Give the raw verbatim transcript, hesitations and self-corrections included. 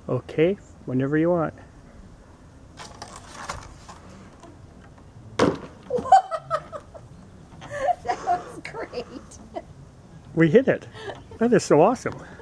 Okay, whenever you want. That was great. We hit it. That is so awesome.